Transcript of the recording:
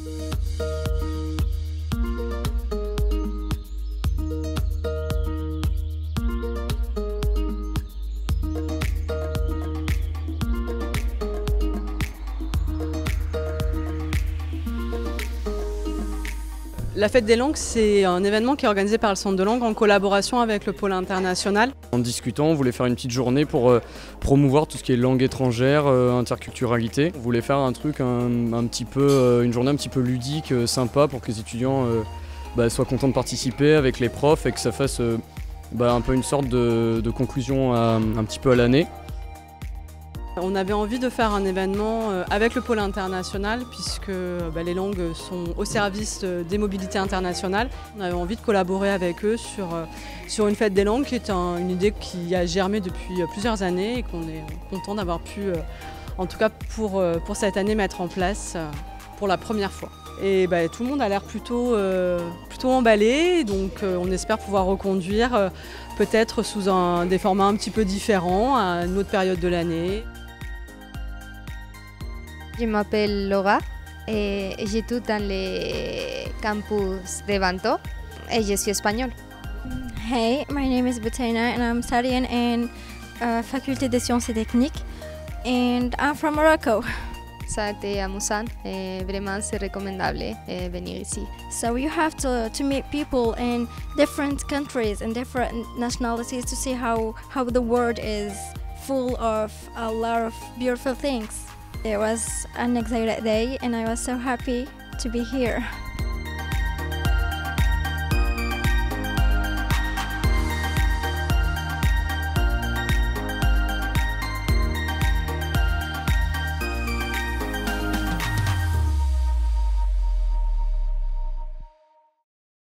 La Fête des langues, c'est un événement qui est organisé par le Centre de langue en collaboration avec le Pôle international. En discutant, on voulait faire une petite journée pour promouvoir tout ce qui est langue étrangère, interculturalité. On voulait faire un truc une journée un petit peu ludique, sympa pour que les étudiants soient contents de participer avec les profs et que ça fasse un peu une sorte de conclusion un petit peu à l'année. On avait envie de faire un événement avec le pôle international puisque les langues sont au service des mobilités internationales. On avait envie de collaborer avec eux sur une fête des langues qui est une idée qui a germé depuis plusieurs années et qu'on est content d'avoir pu, en tout cas pour cette année, mettre en place pour la première fois. Et tout le monde a l'air plutôt emballé, donc on espère pouvoir reconduire peut-être sous des formats un petit peu différents à une autre période de l'année. Je m'appelle Laura et j'étudie dans le campus de Banto et je suis espagnole. Hey, my name is Bettina and I'm studying in Faculté des Sciences et Techniques and I'm from Morocco. Ça a été amusant et vraiment c'est recommandable venir ici. So you have to meet people in different countries and different nationalities to see how the world is full of a lot of beautiful things. It was an exciting day and I was so happy to be here.